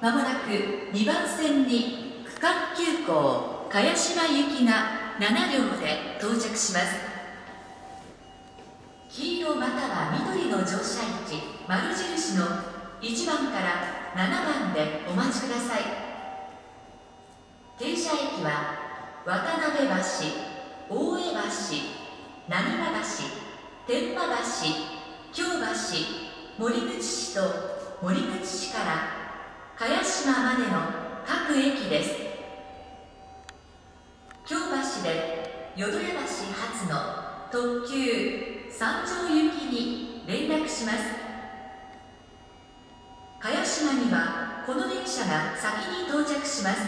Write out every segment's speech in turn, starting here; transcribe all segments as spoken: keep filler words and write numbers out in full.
まもなくにばん線に区間急行茅島行きがなな両で到着します。黄色または緑の乗車位置、丸印のいちばんからななばんでお待ちください。停車駅は渡辺橋、大江橋、浪速橋、天満橋、京橋、守口市と守口市から茅島までの各駅です。京橋で淀屋橋発の特急三条行きに連絡します。茅島にはこの電車が先に到着します。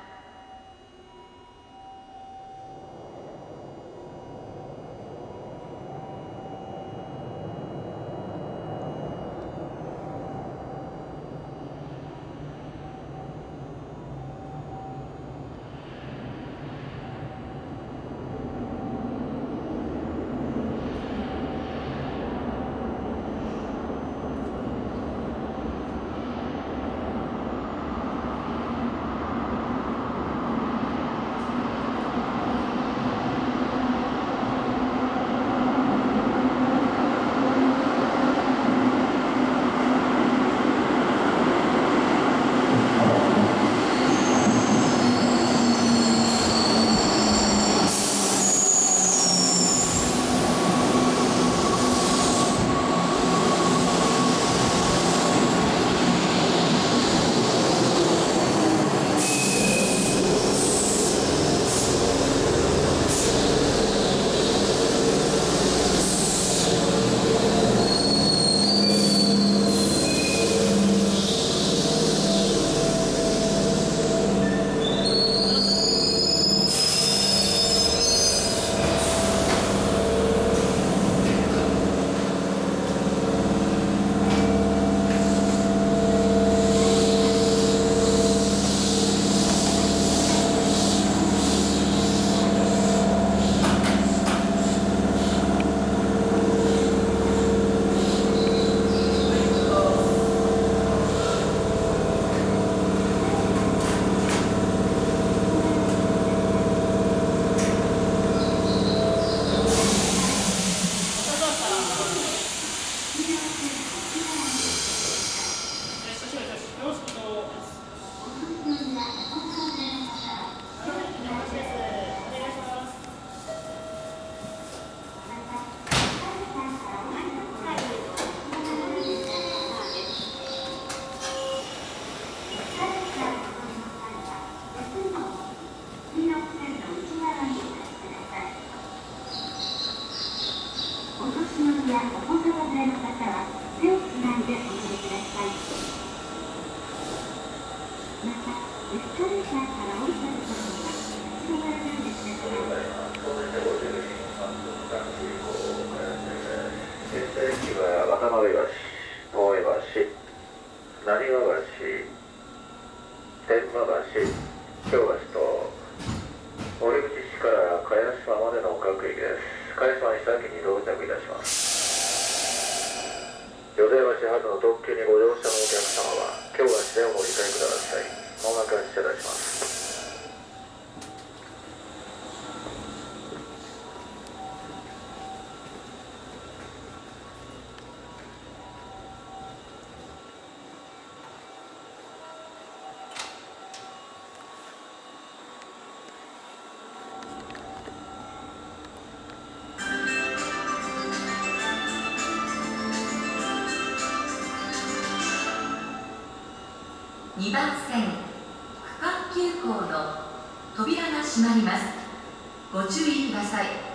にばん線区間急行の扉が閉まります。ご注意ください。